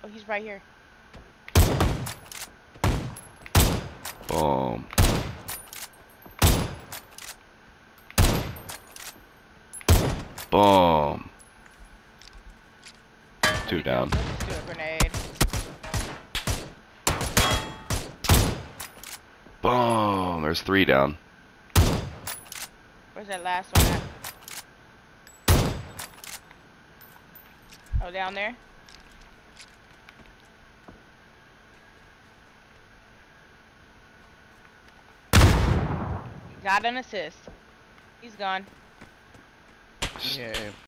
he's right here. Boom. Boom. 2 down. Let's do a grenade. Boom. There's 3 down. Where's that last one at? Oh, down there? Got an assist. He's gone. Yeah.